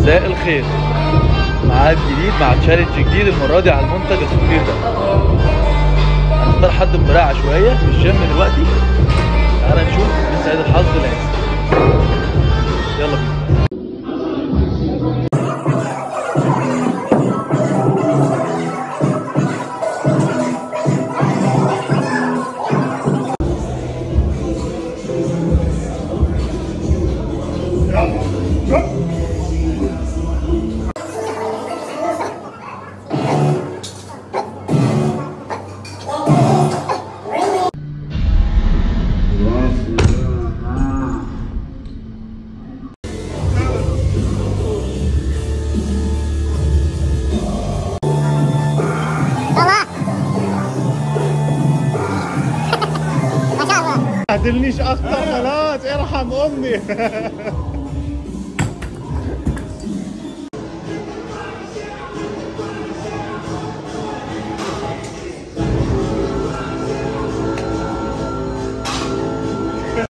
مساء الخير. ميعاد جديد مع تشالنج جديد، المره دي على المنتج الخطير ده. هنختار حد بطريقه عشوائيه في الجيم دلوقتي. تعالى نشوف مين سعيد الحظ اللي هيكسب. يلا بينا. ما تهدلنيش اكتر، خلاص ارحم امي.